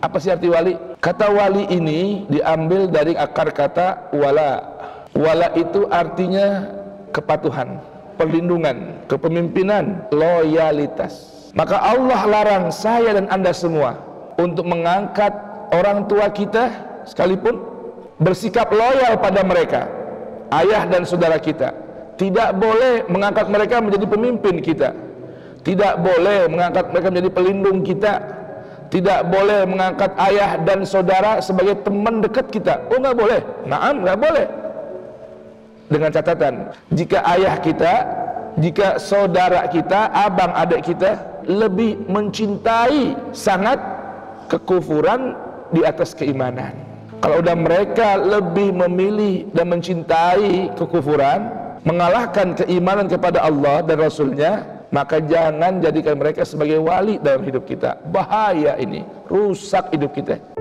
Apa sih arti wali? Kata wali ini diambil dari akar kata wala. Wala itu artinya kepatuhan, perlindungan, kepemimpinan, loyalitas. Maka Allah larang saya dan Anda semua untuk mengangkat orang tua kita sekalipun, bersikap loyal pada mereka, ayah dan saudara kita. Tidak boleh mengangkat mereka menjadi pemimpin kita, tidak boleh mengangkat mereka menjadi pelindung kita, tidak boleh mengangkat ayah dan saudara sebagai teman dekat kita. Oh, nggak boleh. Naam, nggak boleh. Dengan catatan, jika ayah kita, jika saudara kita, abang adik kita lebih mencintai sangat kekufuran di atas keimanan. Kalau udah mereka lebih memilih dan mencintai kekufuran, mengalahkan keimanan kepada Allah dan Rasulnya, maka jangan jadikan mereka sebagai wali dalam hidup kita. Bahaya ini, rusak hidup kita.